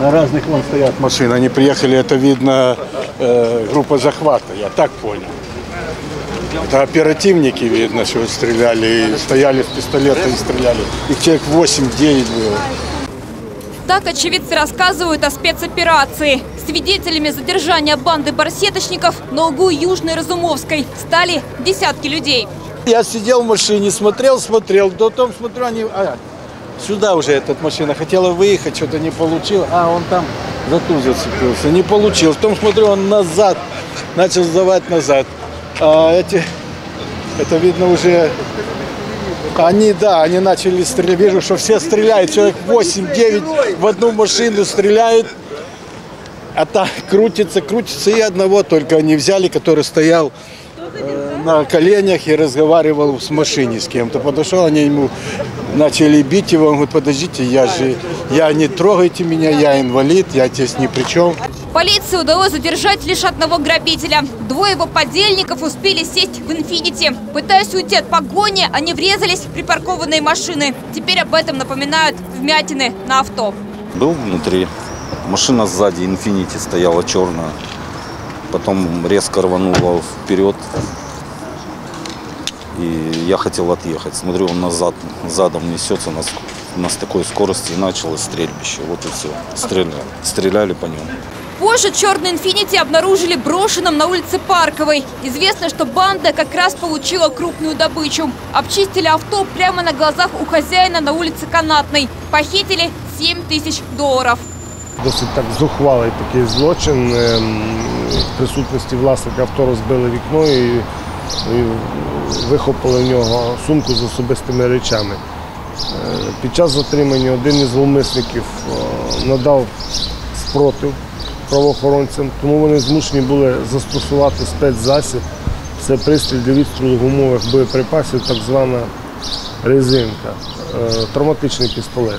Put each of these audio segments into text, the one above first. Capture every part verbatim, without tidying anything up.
На разных вон стоят машины. Они приехали, это видно, э, группа захвата, я так понял. Это оперативники, видно, что стреляли, и стояли с пистолета и стреляли. Их человек восемь-девять было. Так очевидцы рассказывают о спецоперации. Свидетелями задержания банды барсеточников на углу Южной Разумовской стали десятки людей. Я сидел в машине, смотрел, смотрел, потом смотрю, они... А, сюда уже эта машина хотела выехать, что-то не получил. А, он там за ту зацепился, не получил. Потом смотрю, он назад, начал сдавать назад. А эти, это видно уже... Они, да, они начали стрелять. Вижу, что все стреляют. Человек восемь-девять в одну машину стреляют. А так крутится, крутится. И одного только они взяли, который стоял э, на коленях и разговаривал с машиной с кем-то. Подошел, они ему начали бить его. Он говорит, подождите, я же, я не трогайте меня, я инвалид, я здесь ни при чем. Полиции удалось задержать лишь одного грабителя. Двое его подельников успели сесть в «Инфинити». Пытаясь уйти от погони, они врезались в припаркованные машины. Теперь об этом напоминают вмятины на авто. Был внутри. Машина сзади, «Инфинити», стояла черная. Потом резко рванула вперед. И я хотел отъехать. Смотрю, он назад, задом несется на, на такой скорости. И началось стрельбище. Вот и все. Стреляли, стреляли по нему. Позже черный «Инфинити» обнаружили брошенным на улице Парковой. Известно, что банда как раз получила крупную добычу. Обчистили авто прямо на глазах у хозяина на улице Канатной. Похитили семь тысяч доларів. Досить так зухвалий такий злочин. В присутності власника авто розбили вікно і, і вихопили в нього сумку з особистими речами. Під час затримання один із зловмисників надав спротив правоохоронцям, тому вони змушені були застосувати спецзасіб. Це пристрій для відстрілу гумових боєприпасів, так звана резинка, травматичний пістолет.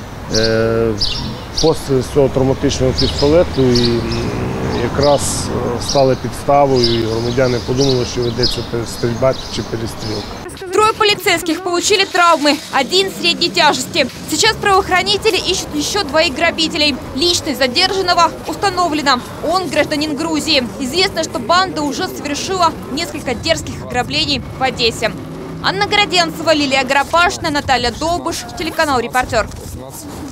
Постріл з цього травматичного пістолету і якраз стали підставою, і громадяни подумали, що ведеться стрільба чи перестрілка. Трое полицейских получили травмы, один средней тяжести. Сейчас правоохранители ищут еще двоих грабителей. Личность задержанного установлена. Он гражданин Грузии. Известно, что банда уже совершила несколько дерзких ограблений в Одессе. Анна Городенцева, Лилия Горопашная, Наталья Долбыш, телеканал «Репортер».